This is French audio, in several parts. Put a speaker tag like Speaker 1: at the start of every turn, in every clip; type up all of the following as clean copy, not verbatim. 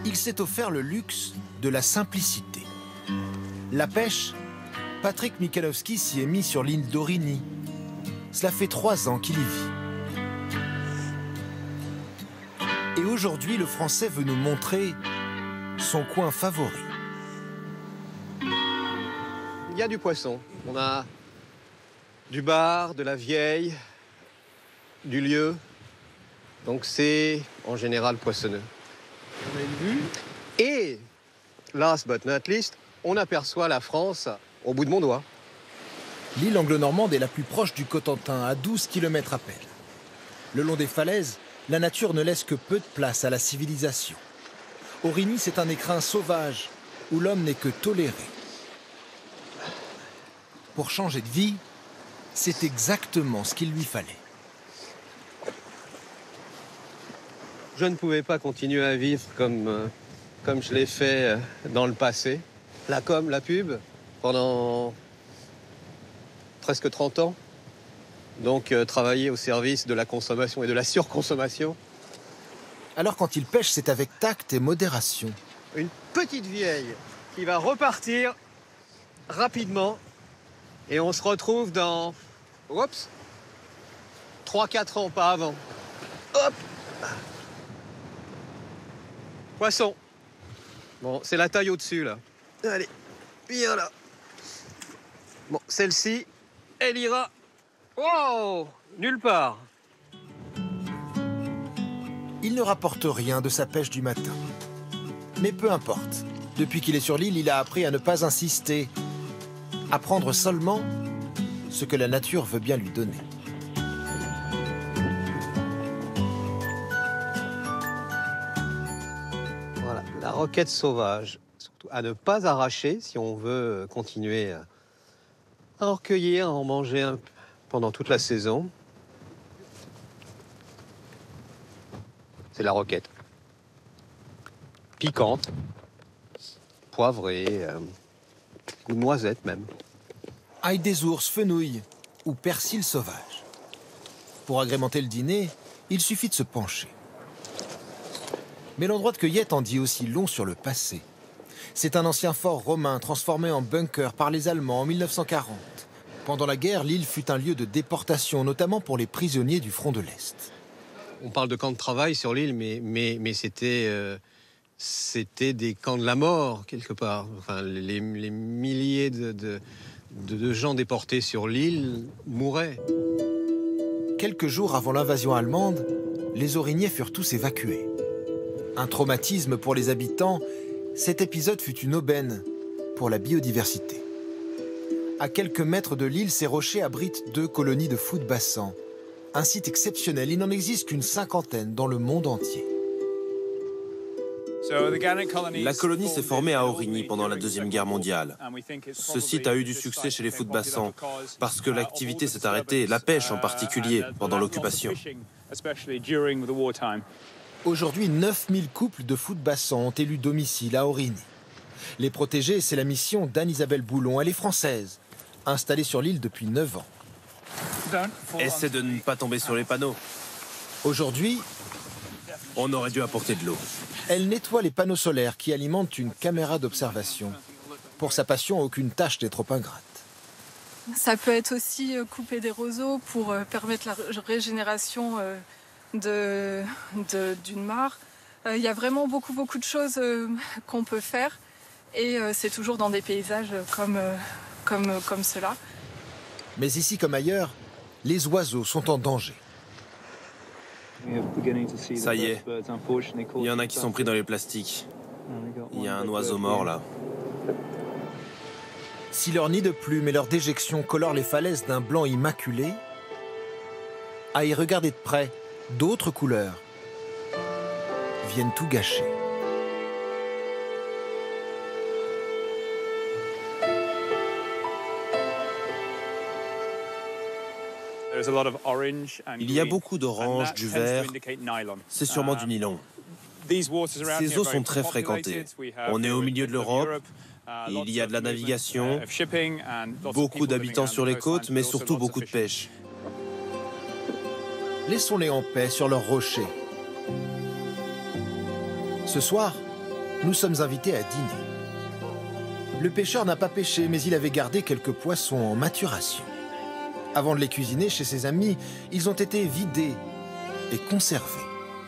Speaker 1: il s'est offert le luxe de la simplicité. La pêche, Patrick Michalowski s'y est mis sur l'île d'Aurigny. Cela fait 3 ans qu'il y vit. Et aujourd'hui, le Français veut nous montrer son coin favori.
Speaker 2: Il y a du poisson. On a du bar, de la vieille, du lieu. Donc c'est en général poissonneux. On a une vue. Et, last but not least, on aperçoit la France au bout de mon doigt.
Speaker 1: L'île anglo-normande est la plus proche du Cotentin, à 12 km à peine. Le long des falaises, la nature ne laisse que peu de place à la civilisation. Aurigny, c'est un écrin sauvage, où l'homme n'est que toléré. Pour changer de vie, c'est exactement ce qu'il lui fallait.
Speaker 2: Je ne pouvais pas continuer à vivre comme je l'ai fait dans le passé. La com, la pub, pendant presque 30 ans. Donc travailler au service de la consommation et de la surconsommation.
Speaker 1: Alors quand il pêche, c'est avec tact et modération.
Speaker 2: Une petite vieille qui va repartir rapidement. Et on se retrouve dans... Oups 3-4 ans, pas avant. Hop. Poisson. Bon, c'est la taille au-dessus, là. Allez, viens là. Bon, celle-ci, elle ira... Wow, nulle part.
Speaker 1: Il ne rapporte rien de sa pêche du matin. Mais peu importe. Depuis qu'il est sur l'île, il a appris à ne pas insister, à prendre seulement ce que la nature veut bien lui donner.
Speaker 2: Voilà, la roquette sauvage. Surtout à ne pas arracher si on veut continuer à en recueillir, à en manger pendant toute la saison. C'est la roquette. Piquante, poivrée, ou noisette même.
Speaker 1: Ail des ours, fenouil ou persil sauvage. Pour agrémenter le dîner, il suffit de se pencher. Mais l'endroit de cueillette en dit aussi long sur le passé. C'est un ancien fort romain transformé en bunker par les Allemands en 1940. Pendant la guerre, l'île fut un lieu de déportation, notamment pour les prisonniers du front de l'Est.
Speaker 2: On parle de camps de travail sur l'île, mais c'était des camps de la mort, quelque part. Enfin, les milliers de gens déportés sur l'île mouraient.
Speaker 1: Quelques jours avant l'invasion allemande, les Aurignais furent tous évacués. Un traumatisme pour les habitants, cet épisode fut une aubaine pour la biodiversité. À quelques mètres de l'île, ces rochers abritent 2 colonies de fous de bassin. Un site exceptionnel, il n'en existe qu'une 50aine dans le monde entier.
Speaker 3: La colonie s'est formée à Aurigny pendant la Deuxième Guerre mondiale. Ce site a eu du succès chez les fous de bassin parce que l'activité s'est arrêtée, la pêche en particulier, pendant l'occupation.
Speaker 1: Aujourd'hui, 9000 couples de fous de bassin ont élu domicile à Aurigny. Les protéger, c'est la mission d'Anne-Isabelle Boulon. Elle est française, installée sur l'île depuis 9 ans.
Speaker 3: Essaie de ne pas tomber sur les panneaux.
Speaker 1: Aujourd'hui,
Speaker 3: on aurait dû apporter de l'eau.
Speaker 1: Elle nettoie les panneaux solaires qui alimentent une caméra d'observation. Pour sa passion, aucune tâche n'est trop ingrate.
Speaker 4: Ça peut être aussi couper des roseaux pour permettre la régénération d'une mare. Il y a vraiment beaucoup de choses qu'on peut faire et c'est toujours dans des paysages comme cela.
Speaker 1: Mais ici comme ailleurs, les oiseaux sont en danger.
Speaker 3: Ça y est, il y en a qui sont pris dans les plastiques. Il y a un oiseau mort là.
Speaker 1: Si leur nid de plumes et leur déjection colorent les falaises d'un blanc immaculé, à y regarder de près, d'autres couleurs viennent tout gâcher.
Speaker 3: Il y a beaucoup d'orange, du vert. C'est sûrement du nylon. Ces eaux sont très fréquentées. On est au milieu de l'Europe. Il y a de la navigation, beaucoup d'habitants sur les côtes, mais surtout beaucoup de pêche.
Speaker 1: Laissons-les en paix sur leurs rochers. Ce soir, nous sommes invités à dîner. Le pêcheur n'a pas pêché, mais il avait gardé quelques poissons en maturation. Avant de les cuisiner chez ses amis, ils ont été vidés et conservés.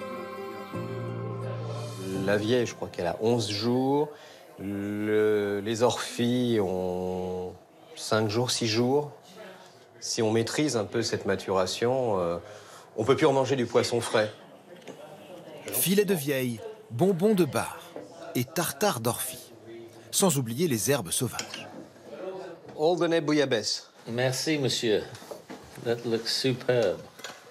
Speaker 2: La vieille, je crois qu'elle a 11 jours. Les orphies ont 5 jours, 6 jours. Si on maîtrise un peu cette maturation, on peut plus en manger du poisson frais.
Speaker 1: Filet de vieille, bonbons de bar et tartare d'orphie. Sans oublier les herbes sauvages.
Speaker 2: Alderney bouillabaisse.
Speaker 5: Merci, monsieur. That looks superb.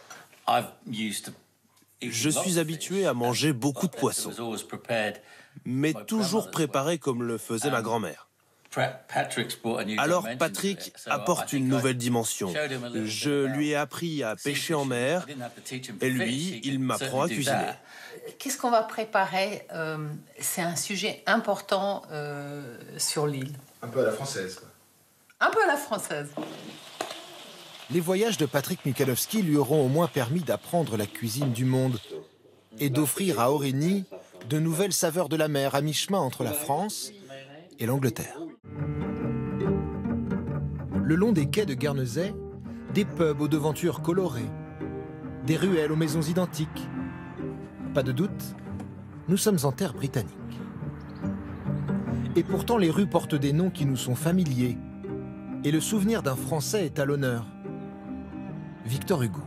Speaker 3: Je suis habitué à manger beaucoup de poissons, mais toujours préparé comme le faisait ma grand-mère. Alors Patrick apporte une nouvelle dimension. Je lui ai appris à pêcher en mer et lui, il m'apprend à cuisiner.
Speaker 6: Qu'est-ce qu'on va préparer? C'est un sujet important sur l'île.
Speaker 1: Un peu à la française, quoi.
Speaker 6: Un peu à la française.
Speaker 1: Les voyages de Patrick Michalowski lui auront au moins permis d'apprendre la cuisine du monde et d'offrir à Aurigny de nouvelles saveurs de la mer à mi-chemin entre la France et l'Angleterre. Le long des quais de Guernesey, des pubs aux devantures colorées, des ruelles aux maisons identiques. Pas de doute, nous sommes en terre britannique. Et pourtant, les rues portent des noms qui nous sont familiers. Et le souvenir d'un Français est à l'honneur. Victor Hugo.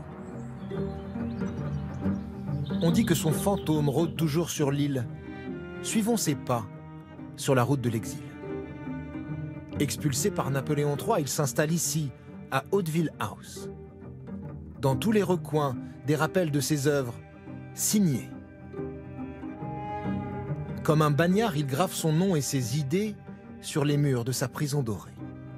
Speaker 1: On dit que son fantôme rôde toujours sur l'île. Suivons ses pas sur la route de l'exil. Expulsé par Napoléon III, il s'installe ici, à Hauteville House. Dans tous les recoins, des rappels de ses œuvres, signés. Comme un bagnard, il grave son nom et ses idées sur les murs de sa prison dorée.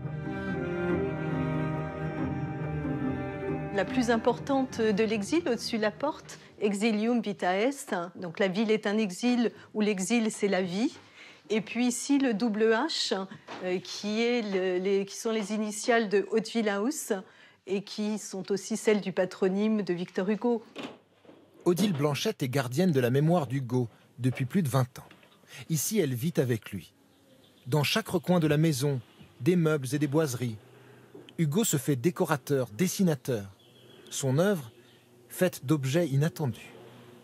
Speaker 7: La plus importante de l'exil, au-dessus de la porte, Exilium Vita Est. Donc la ville est un exil où l'exil, c'est la vie. Et puis ici, le double H, qui sont les initiales de Hauteville House et qui sont aussi celles du patronyme de Victor Hugo.
Speaker 1: Odile Blanchette est gardienne de la mémoire d'Hugo depuis plus de 20 ans. Ici, elle vit avec lui. Dans chaque recoin de la maison, des meubles et des boiseries. Hugo se fait décorateur, dessinateur. Son œuvre, faite d'objets inattendus.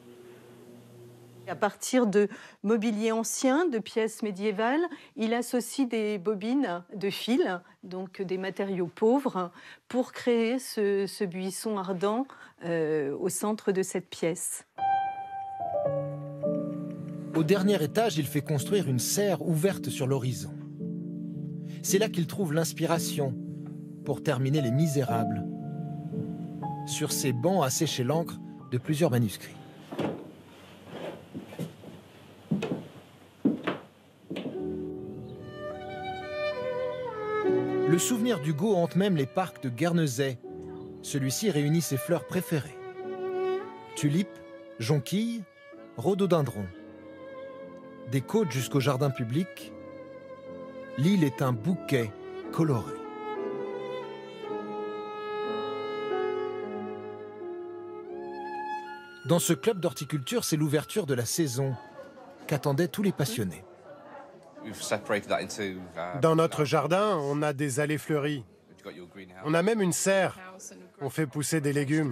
Speaker 7: À partir de mobilier ancien, de pièces médiévales, il associe des bobines de fil, donc des matériaux pauvres, pour créer ce buisson ardent au centre de cette pièce.
Speaker 1: Au dernier étage, il fait construire une serre ouverte sur l'horizon. C'est là qu'il trouve l'inspiration pour terminer Les Misérables, sur ces bancs à sécher l'encre de plusieurs manuscrits. Le souvenir d'Hugo hante même les parcs de Guernesey. Celui-ci réunit ses fleurs préférées. Tulipes, jonquilles, rhododendrons. Des côtes jusqu'au jardin public, l'île est un bouquet coloré. Dans ce club d'horticulture, c'est l'ouverture de la saison qu'attendaient tous les passionnés.
Speaker 8: Dans notre jardin, on a des allées fleuries. On a même une serre. On fait pousser des légumes.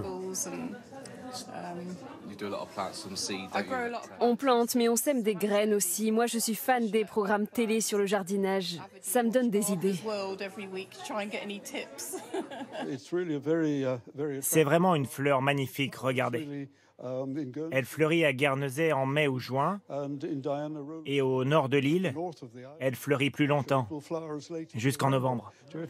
Speaker 9: On plante, mais on sème des graines aussi. Moi, je suis fan des programmes télé sur le jardinage. Ça me donne des idées.
Speaker 10: C'est vraiment une fleur magnifique, regardez. Elle fleurit à Guernesey en mai ou juin, et au nord de l'île, elle fleurit plus longtemps, jusqu'en novembre.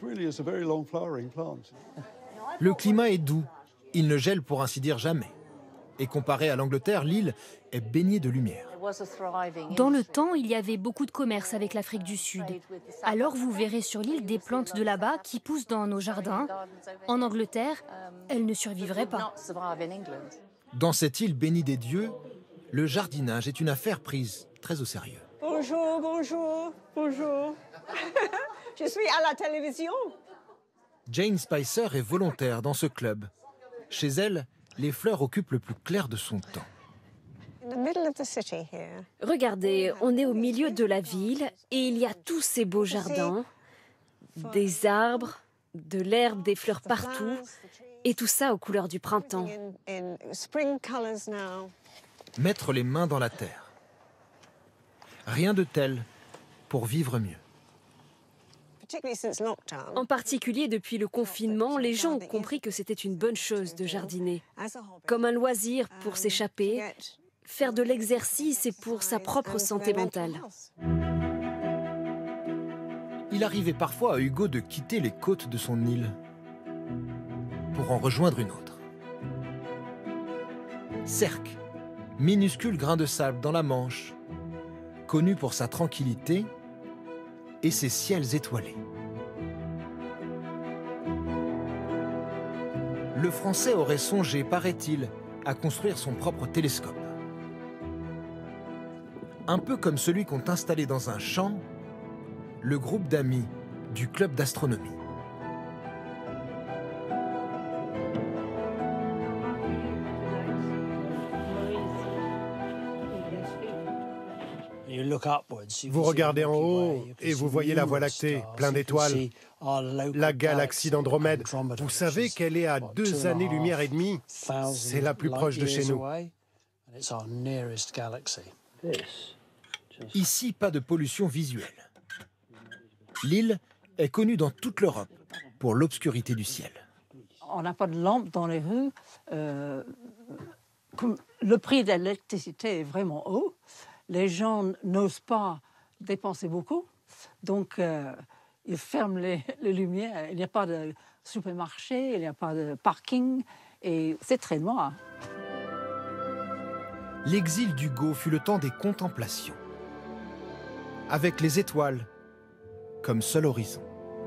Speaker 1: Le climat est doux, il ne gèle pour ainsi dire jamais. Et comparé à l'Angleterre, l'île est baignée de lumière.
Speaker 11: Dans le temps, il y avait beaucoup de commerce avec l'Afrique du Sud. Alors vous verrez sur l'île des plantes de là-bas qui poussent dans nos jardins. En Angleterre, elles ne survivraient pas.
Speaker 1: Dans cette île bénie des dieux, le jardinage est une affaire prise très au sérieux.
Speaker 12: Bonjour, bonjour, bonjour. Je suis à la télévision.
Speaker 1: Jane Spicer est volontaire dans ce club. Chez elle, les fleurs occupent le plus clair de son temps.
Speaker 9: Regardez, on est au milieu de la ville et il y a tous ces beaux jardins, des arbres, de l'herbe, des fleurs partout, et tout ça aux couleurs du printemps.
Speaker 1: Mettre les mains dans la terre. Rien de tel pour vivre mieux.
Speaker 9: En particulier depuis le confinement, les gens ont compris que c'était une bonne chose de jardiner, comme un loisir pour s'échapper, faire de l'exercice et pour sa propre santé mentale.
Speaker 1: Il arrivait parfois à Hugo de quitter les côtes de son île pour en rejoindre une autre. Sercq, minuscule grain de sable dans la Manche, connu pour sa tranquillité et ses ciels étoilés. Le Français aurait songé, paraît-il, à construire son propre télescope. Un peu comme celui qu'ont installé dans un champ le groupe d'amis du club d'astronomie.
Speaker 8: Vous regardez en haut et vous voyez la Voie lactée, plein d'étoiles. La galaxie d'Andromède, vous savez qu'elle est à 2 années-lumière et demie. C'est la plus proche de chez nous.
Speaker 1: Ici, pas de pollution visuelle. L'île est connue dans toute l'Europe pour l'obscurité du ciel.
Speaker 12: On n'a pas de lampes dans les rues. Le prix de l'électricité est vraiment haut. Les gens n'osent pas dépenser beaucoup. Donc, ils ferment les lumières. Il n'y a pas de supermarché, il n'y a pas de parking. Et c'est très noir.
Speaker 1: L'exil d'Hugo fut le temps des contemplations, avec les étoiles comme seul horizon.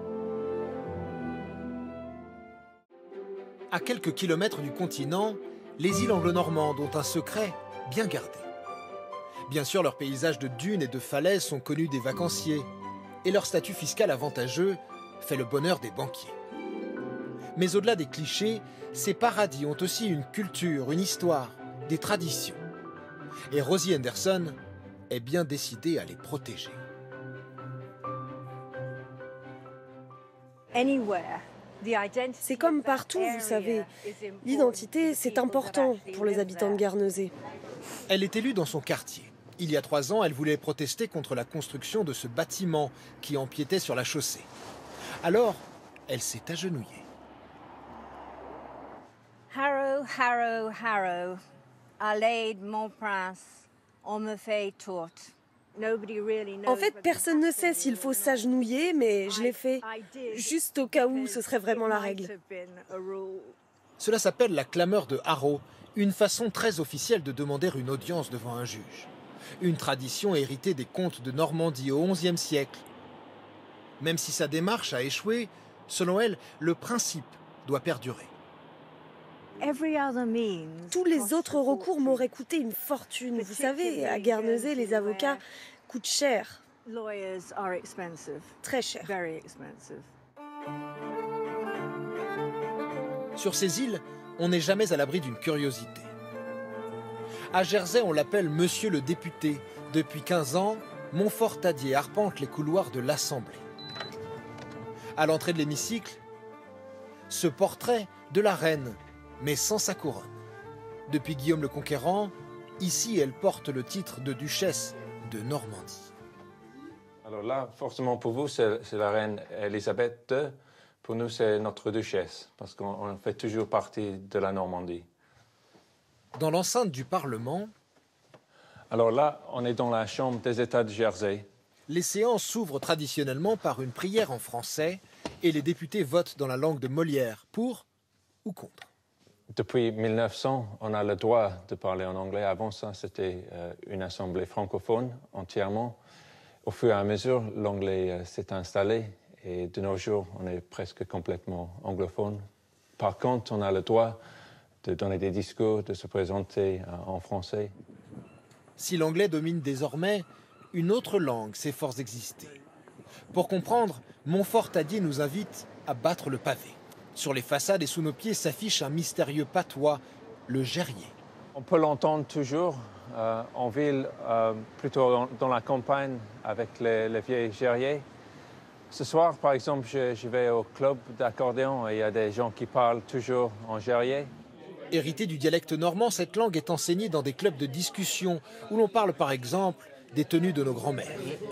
Speaker 1: À quelques kilomètres du continent, les îles anglo-normandes ont un secret bien gardé. Bien sûr, leurs paysages de dunes et de falaises sont connus des vacanciers, et leur statut fiscal avantageux fait le bonheur des banquiers. Mais au-delà des clichés, ces paradis ont aussi une culture, une histoire, des traditions. Et Rosie Henderson est bien décidée à les protéger.
Speaker 13: C'est comme partout, vous savez. L'identité, c'est important pour les habitants de Guernesey.
Speaker 1: Elle est élue dans son quartier. Il y a 3 ans, elle voulait protester contre la construction de ce bâtiment qui empiétait sur la chaussée. Alors, elle s'est agenouillée.
Speaker 14: Harrow, Harrow, Harrow, Alade, mon prince, on me fait tourte.
Speaker 13: En fait, personne ne sait s'il faut s'agenouiller, mais je l'ai fait, juste au cas où ce serait vraiment la règle.
Speaker 1: Cela s'appelle la clameur de Harrow, une façon très officielle de demander une audience devant un juge. Une tradition héritée des comtes de Normandie au XIe siècle. Même si sa démarche a échoué, selon elle, le principe doit perdurer.
Speaker 13: Tous les autres recours m'auraient coûté une fortune. Vous savez, à Guernesey, les avocats coûtent cher. Très cher.
Speaker 1: Sur ces îles, on n'est jamais à l'abri d'une curiosité. À Jersey, on l'appelle Monsieur le député. Depuis 15 ans, Montfort-Tadier arpente les couloirs de l'Assemblée. À l'entrée de l'hémicycle, ce portrait de la reine, mais sans sa couronne. Depuis Guillaume le Conquérant, ici, elle porte le titre de duchesse de Normandie.
Speaker 15: Alors là, forcément pour vous, c'est la reine Elisabeth II. Pour nous, c'est notre duchesse, parce qu'on fait toujours partie de la Normandie.
Speaker 1: Dans l'enceinte du Parlement...
Speaker 15: Alors là, on est dans la Chambre des États de Jersey.
Speaker 1: Les séances s'ouvrent traditionnellement par une prière en français et les députés votent dans la langue de Molière, pour ou contre.
Speaker 15: Depuis 1900, on a le droit de parler en anglais. Avant ça, c'était une assemblée francophone entièrement. Au fur et à mesure, l'anglais s'est installé et de nos jours, on est presque complètement anglophone. Par contre, on a le droit de donner des discours, de se présenter en français.
Speaker 1: Si l'anglais domine désormais, une autre langue s'efforce d'exister. Pour comprendre, Montfort-Tadier nous invite à battre le pavé. Sur les façades et sous nos pieds s'affiche un mystérieux patois, le Gerrier.
Speaker 15: On peut l'entendre toujours en ville, plutôt dans la campagne avec les vieilles gerriers. Ce soir, par exemple, je vais au club d'accordéon et il y a des gens qui parlent toujours en gerrier.
Speaker 1: Héritée du dialecte normand, cette langue est enseignée dans des clubs de discussion où l'on parle par exemple des tenues de nos grands-mères.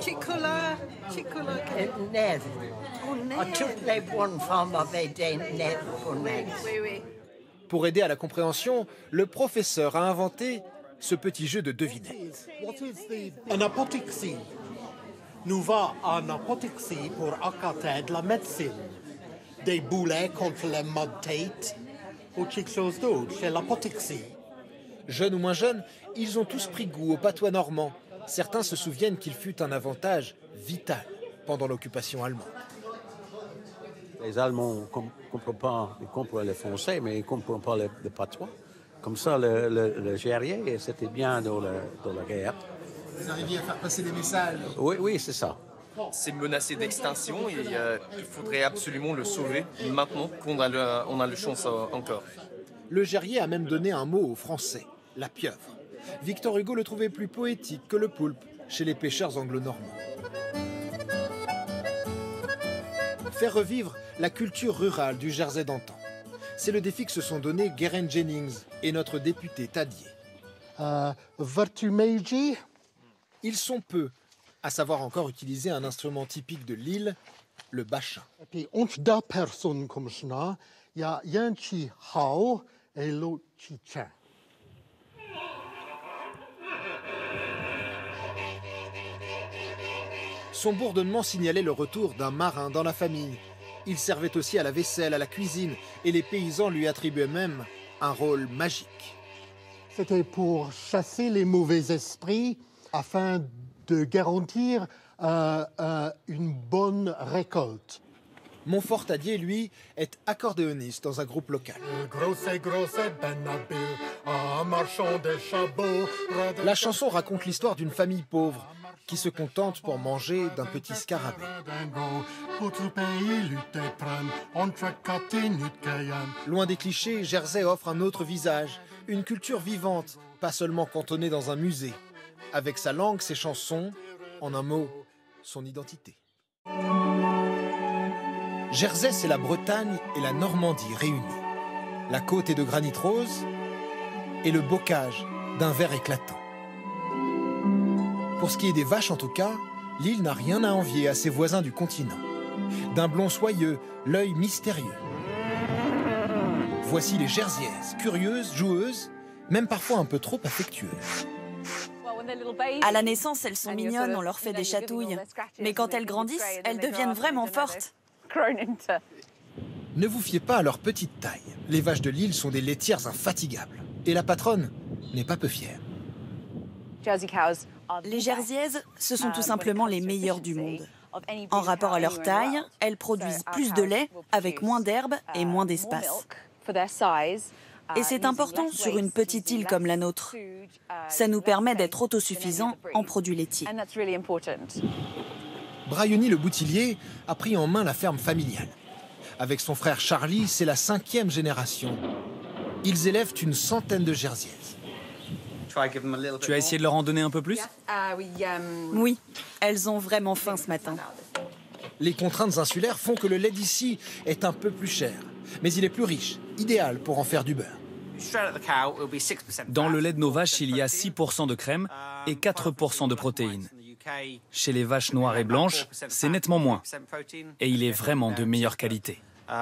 Speaker 1: Pour aider à la compréhension, le professeur a inventé ce petit jeu de devinettes.
Speaker 16: Un apothexie. Nous va en apothexie pour accater de la médecine. Des boulets contre les maux de tête ou quelque chose d'autre chez l'apothexie.
Speaker 1: Jeunes ou moins jeunes, ils ont tous pris goût au patois normand. Certains se souviennent qu'il fut un avantage vital pendant l'occupation allemande.
Speaker 17: Les Allemands ne comprennent pas le français, mais ils ne comprennent pas le patois. Comme ça, le guerrier, c'était bien dans la guerre.
Speaker 1: Vous arriviez à faire passer des messages?
Speaker 17: Oui, c'est ça.
Speaker 18: C'est menacé d'extinction et il faudrait absolument le sauver maintenant qu'on a le chance encore.
Speaker 1: Le Gerrier a même donné un mot aux Français, la pieuvre. Victor Hugo le trouvait plus poétique que le poulpe chez les pêcheurs anglo-normands. Faire revivre la culture rurale du Jersey d'antan. C'est le défi que se sont donnés Guerin Jennings et notre député Tadier. Ils sont peu à savoir encore utiliser un instrument typique de l'île, le bachin.
Speaker 16: Et puis, entre deux personnes comme ça, il y a un qui hao et l'autre qui tient.
Speaker 1: Son bourdonnement signalait le retour d'un marin dans la famille. Il servait aussi à la vaisselle, à la cuisine, et les paysans lui attribuaient même un rôle magique.
Speaker 16: C'était pour chasser les mauvais esprits afin de garantir une bonne récolte.
Speaker 1: Montfort Tadier, lui, est accordéoniste dans un groupe local. La chanson raconte l'histoire d'une famille pauvre qui se contente pour manger d'un petit scarabée. Loin des clichés, Jersey offre un autre visage, une culture vivante, pas seulement cantonnée dans un musée, avec sa langue, ses chansons, en un mot, son identité. Jersey, c'est la Bretagne et la Normandie réunies. La côte est de granit rose et le bocage d'un vert éclatant. Pour ce qui est des vaches en tout cas, l'île n'a rien à envier à ses voisins du continent. D'un blond soyeux, l'œil mystérieux. Voici les Jersiaises, curieuses, joueuses, même parfois un peu trop affectueuses.
Speaker 19: À la naissance, elles sont mignonnes, on leur fait des chatouilles. Mais quand elles grandissent, elles deviennent vraiment fortes.
Speaker 1: Ne vous fiez pas à leur petite taille. Les vaches de l'île sont des laitières infatigables. Et la patronne n'est pas peu fière.
Speaker 19: Les Jersiaises, ce sont tout simplement les meilleures du monde. En rapport à leur taille, elles produisent plus de lait avec moins d'herbe et moins d'espace. Et c'est important sur une petite île comme la nôtre. Ça nous permet d'être autosuffisants en produits laitiers.
Speaker 1: Briony le boutillier a pris en main la ferme familiale. Avec son frère Charlie, c'est la 5e génération. Ils élèvent une centaine de Jersiaises.
Speaker 20: Tu as essayé de leur en donner un peu plus?
Speaker 19: Oui, elles ont vraiment faim ce matin.
Speaker 1: Les contraintes insulaires font que le lait d'ici est un peu plus cher. Mais il est plus riche, idéal pour en faire du beurre.
Speaker 20: Dans le lait de nos vaches, il y a 6% de crème et 4% de protéines. Chez les vaches noires et blanches, c'est nettement moins. Et il est vraiment de meilleure qualité.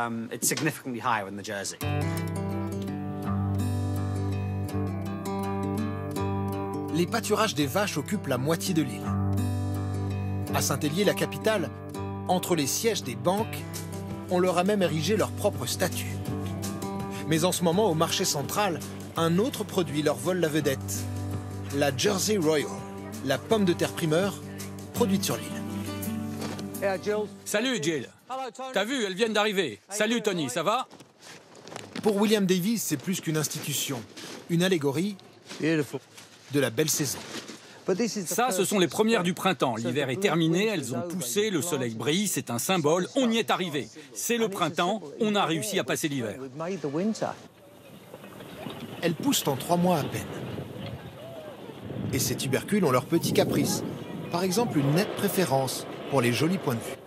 Speaker 1: Les pâturages des vaches occupent la moitié de l'île. À Saint-Hélier, la capitale, entre les sièges des banques, on leur a même érigé leur propre statue. Mais en ce moment, au marché central, un autre produit leur vole la vedette. La Jersey Royal, la pomme de terre primeur, produite sur l'île.
Speaker 21: Salut Jill. T'as vu, elles viennent d'arriver. Salut Tony, ça va?
Speaker 1: Pour William Davies, c'est plus qu'une institution, une allégorie de la belle saison.
Speaker 21: Ça, ce sont les premières du printemps. L'hiver est terminé, elles ont poussé, le soleil brille, c'est un symbole, on y est arrivé. C'est le printemps, on a réussi à passer l'hiver.
Speaker 1: elles poussent en 3 mois à peine. Et ces tubercules ont leurs petits caprices. Par exemple, une nette préférence pour les jolis points de vue.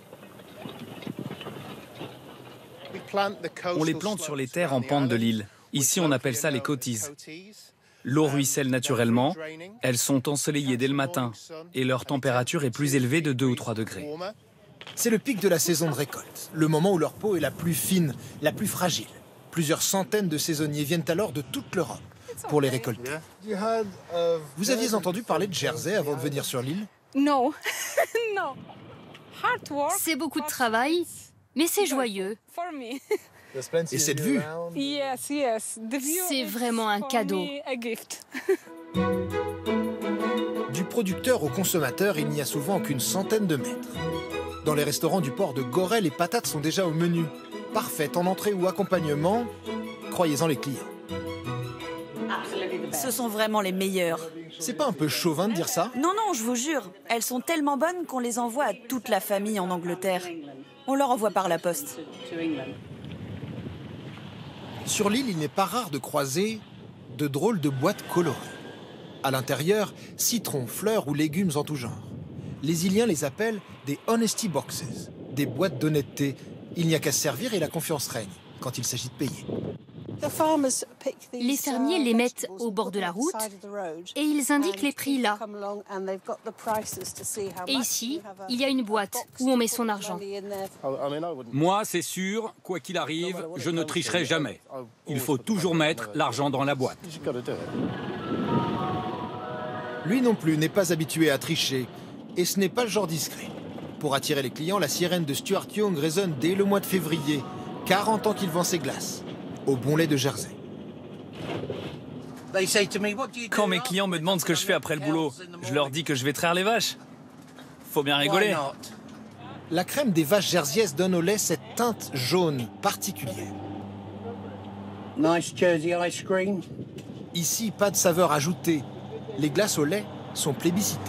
Speaker 20: On les plante sur les terres en pente de l'île. Ici, on appelle ça les coties. L'eau ruisselle naturellement, elles sont ensoleillées dès le matin et leur température est plus élevée de 2 ou 3 degrés.
Speaker 1: C'est le pic de la saison de récolte, le moment où leur peau est la plus fine, la plus fragile. Plusieurs centaines de saisonniers viennent alors de toute l'Europe pour les récolter. Vous aviez entendu parler de Jersey avant de venir sur l'île?
Speaker 11: Non. Non. C'est beaucoup de travail, mais c'est joyeux.
Speaker 1: Et cette vue?
Speaker 11: C'est vraiment un cadeau.
Speaker 1: Du producteur au consommateur, il n'y a souvent qu'une centaine de mètres. Dans les restaurants du port de Gorée, les patates sont déjà au menu. Parfaites en entrée ou accompagnement, croyez-en les clients.
Speaker 19: Ce sont vraiment les meilleures.
Speaker 1: C'est pas un peu chauvin de dire ça?
Speaker 19: Non, non, je vous jure. Elles sont tellement bonnes qu'on les envoie à toute la famille en Angleterre. On leur envoie par la poste.
Speaker 1: Sur l'île, il n'est pas rare de croiser de drôles de boîtes colorées. À l'intérieur, citrons, fleurs ou légumes en tout genre. Les Iliens les appellent des honesty boxes, des boîtes d'honnêteté. Il n'y a qu'à se servir et la confiance règne quand il s'agit de payer.
Speaker 11: Les fermiers les mettent au bord de la route et ils indiquent les prix là. Et ici, il y a une boîte où on met son argent.
Speaker 21: Moi, c'est sûr, quoi qu'il arrive, je ne tricherai jamais. Il faut toujours mettre l'argent dans la boîte.
Speaker 1: Lui non plus n'est pas habitué à tricher, et ce n'est pas le genre discret. Pour attirer les clients, la sirène de Stuart Young résonne dès le mois de février, 40 ans qu'il vend ses glaces, au bon lait de Jersey.
Speaker 20: Quand mes clients me demandent ce que je fais après le boulot, je leur dis que je vais traire les vaches. Faut bien rigoler.
Speaker 1: La crème des vaches jerseyaises donne au lait cette teinte jaune particulière.
Speaker 16: Nice Jersey ice cream.
Speaker 1: Ici, pas de saveur ajoutée. Les glaces au lait sont plébiscitées.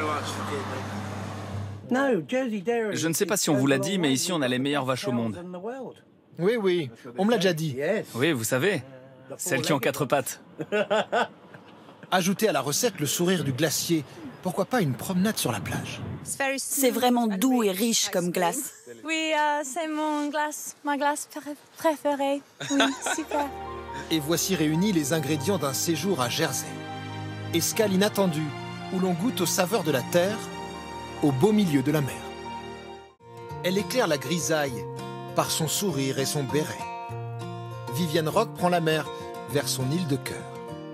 Speaker 20: Je ne sais pas si on vous l'a dit, mais ici on a les meilleures vaches au monde.
Speaker 1: Oui, oui, on me l'a déjà dit.
Speaker 20: Oui, vous savez, celles qui ont 4 pattes.
Speaker 1: Ajoutez à la recette le sourire du glacier. Pourquoi pas une promenade sur la plage?
Speaker 19: C'est vraiment doux et riche comme glace.
Speaker 14: Oui, c'est ma glace préférée. Oui, super.
Speaker 1: Et voici réunis les ingrédients d'un séjour à Jersey. Escale inattendue, où l'on goûte aux saveurs de la terre, au beau milieu de la mer. Elle éclaire la grisaille par son sourire et son béret. Viviane Rock prend la mer vers son île de cœur.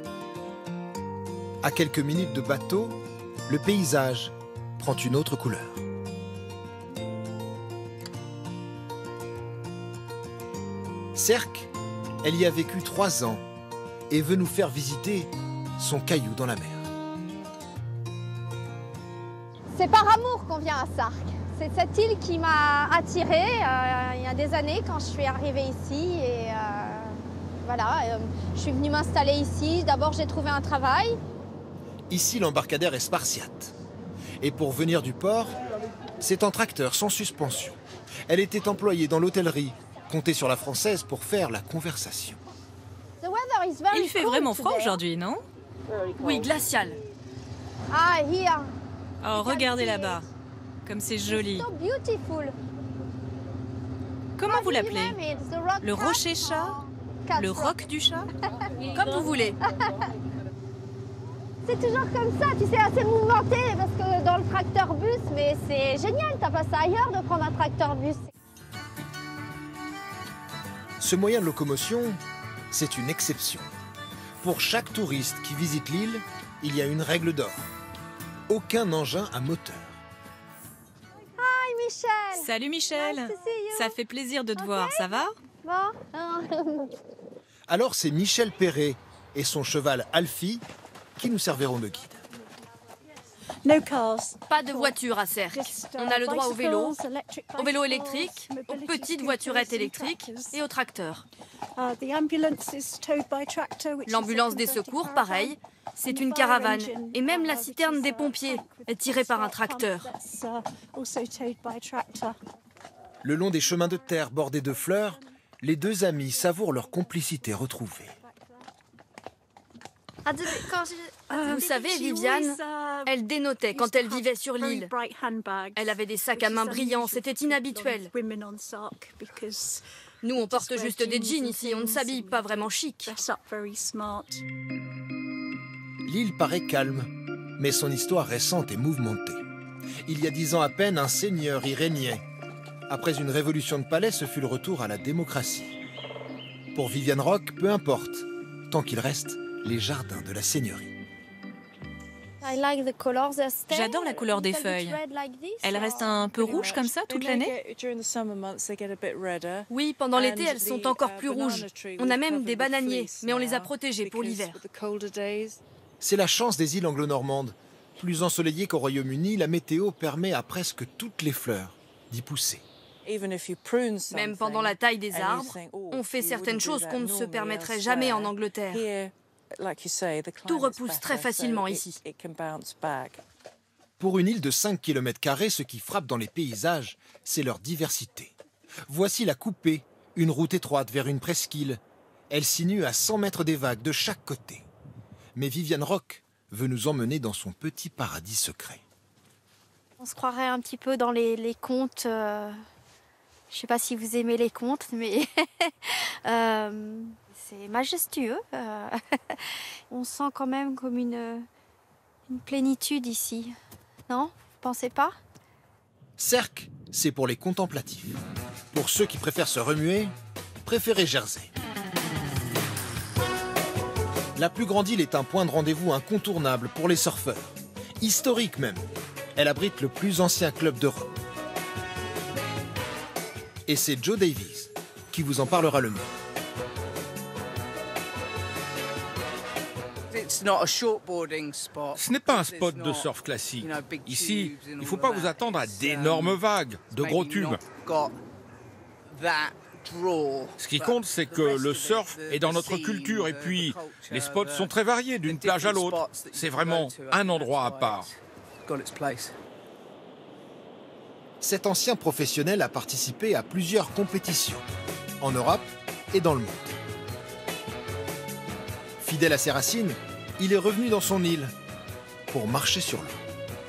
Speaker 1: À quelques minutes de bateau, le paysage prend une autre couleur. Serk, elle y a vécu 3 ans et veut nous faire visiter son caillou dans la mer.
Speaker 4: C'est par amour qu'on vient à Sark. C'est cette île qui m'a attirée il y a des années quand je suis arrivée ici. Et voilà, je suis venue m'installer ici. D'abord, j'ai trouvé un travail.
Speaker 1: Ici, l'embarcadère est spartiate. Et pour venir du port, c'est en tracteur sans suspension. Elle était employée dans l'hôtellerie, comptée sur la française pour faire la conversation.
Speaker 22: Il fait vraiment froid aujourd'hui, non?
Speaker 11: Oui, glacial.
Speaker 4: Ah, here.
Speaker 22: Oh, regardez là-bas. Comme c'est joli.
Speaker 4: So beautiful.
Speaker 22: Comment vous l'appelez? Le rocher chat? Le roc du chat? Comme vous voulez.
Speaker 4: C'est toujours comme ça, tu sais, assez mouvementé, parce que dans le tracteur-bus, mais c'est génial, t'as pas ça ailleurs de prendre un tracteur-bus.
Speaker 1: Ce moyen de locomotion, c'est une exception. Pour chaque touriste qui visite l'île, il y a une règle d'or. Aucun engin à moteur.
Speaker 4: Hi Michel.
Speaker 22: Salut Michel.
Speaker 4: Nice to see you.
Speaker 22: Ça fait plaisir de te voir, ça va?
Speaker 4: Bon.
Speaker 1: Alors c'est Michel Perret et son cheval Alfie qui nous serviront de guide.
Speaker 9: Pas de voiture à Serk. On a le droit au vélo électrique, aux petites voiturettes électriques et aux tracteurs. L'ambulance des secours, pareil, c'est une caravane. Et même la citerne des pompiers est tirée par un tracteur.
Speaker 1: Le long des chemins de terre bordés de fleurs, les deux amis savourent leur complicité retrouvée.
Speaker 9: Vous savez, Viviane, elle dénotait quand elle vivait sur l'île. Elle avait des sacs à main brillants, c'était inhabituel. Nous, on porte juste des jeans ici, on ne s'habille pas vraiment chic.
Speaker 1: L'île paraît calme, mais son histoire récente est mouvementée. Il y a 10 ans à peine, un seigneur y régnait. Après une révolution de palais, ce fut le retour à la démocratie. Pour Viviane Rock, peu importe, tant qu'il reste les jardins de la seigneurie.
Speaker 22: J'adore la couleur des feuilles. Elles restent un peu rouges comme ça toute l'année?
Speaker 9: Oui, pendant l'été, elles sont encore plus rouges. On a même des bananiers, mais on les a protégés pour l'hiver.
Speaker 1: C'est la chance des îles anglo-normandes. Plus ensoleillées qu'au Royaume-Uni, la météo permet à presque toutes les fleurs d'y pousser.
Speaker 9: Même pendant la taille des arbres, on fait certaines choses qu'on ne se permettrait jamais en Angleterre. Tout repousse très facilement ici.
Speaker 1: Pour une île de 5 km², ce qui frappe dans les paysages, c'est leur diversité. Voici la Coupée, une route étroite vers une presqu'île. Elle sinue à 100 mètres des vagues de chaque côté. Mais Viviane Rock veut nous emmener dans son petit paradis secret.
Speaker 4: On se croirait un petit peu dans les contes. Je ne sais pas si vous aimez les contes, mais c'est majestueux. On sent quand même comme une plénitude ici. Non? Vous pensez pas?
Speaker 1: Sercq, c'est pour les contemplatifs. Pour ceux qui préfèrent se remuer, préférez Jersey. La plus grande île est un point de rendez-vous incontournable pour les surfeurs. Historique même. Elle abrite le plus ancien club d'Europe. Et c'est Joe Davies qui vous en parlera le mieux.
Speaker 2: Ce n'est pas un spot de surf classique. Ici, il ne faut pas vous attendre à d'énormes vagues, de gros tubes. Ce qui compte, c'est que le surf est dans notre culture et puis les spots sont très variés d'une plage à l'autre. C'est vraiment un endroit à part.
Speaker 1: Cet ancien professionnel a participé à plusieurs compétitions, en Europe et dans le monde. Fidèle à ses racines, il est revenu dans son île pour marcher sur l'eau.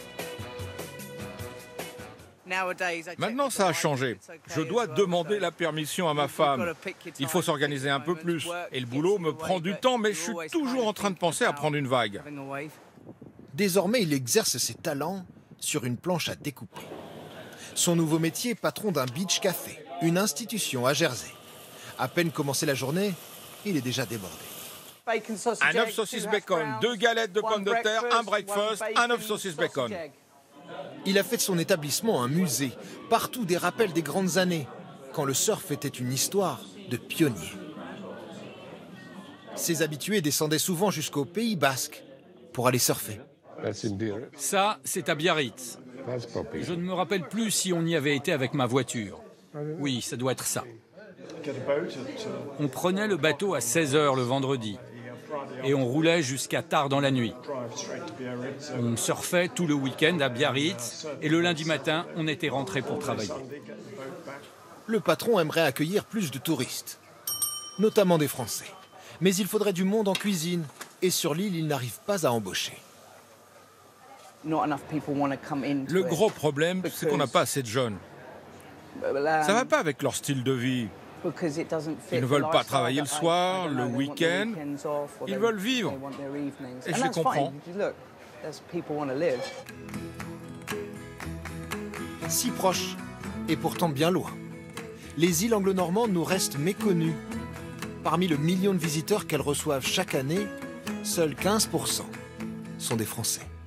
Speaker 2: Maintenant, ça a changé. Je dois demander la permission à ma femme. Il faut s'organiser un peu plus. Et le boulot me prend du temps, mais je suis toujours en train de penser à prendre une vague.
Speaker 1: Désormais, il exerce ses talents sur une planche à découper. Son nouveau métier, patron d'un beach café, une institution à Jersey. À peine commencé la journée, il est déjà débordé.
Speaker 2: Un œuf saucisse bacon, 2 galettes de pommes de terre, un breakfast, un œuf saucisse bacon.
Speaker 1: Il a fait de son établissement un musée, partout des rappels des grandes années, quand le surf était une histoire de pionniers. Ses habitués descendaient souvent jusqu'au Pays Basque pour aller surfer.
Speaker 21: Ça, c'est à Biarritz. Je ne me rappelle plus si on y avait été avec ma voiture. Oui, ça doit être ça. On prenait le bateau à 16h le vendredi et on roulait jusqu'à tard dans la nuit. On surfait tout le week-end à Biarritz et le lundi matin, on était rentré pour travailler.
Speaker 1: Le patron aimerait accueillir plus de touristes, notamment des Français. Mais il faudrait du monde en cuisine et sur l'île, il n'arrive pas à embaucher.
Speaker 2: Le gros problème, c'est qu'on n'a pas assez de jeunes. Ça ne va pas avec leur style de vie. Ils ne veulent pas travailler le soir, le week-end. Ils veulent vivre. Et je les comprends.
Speaker 1: Si proche, et pourtant bien loin. Les îles anglo-normandes nous restent méconnues. Parmi le million de visiteurs qu'elles reçoivent chaque année, seuls 15% sont des Français.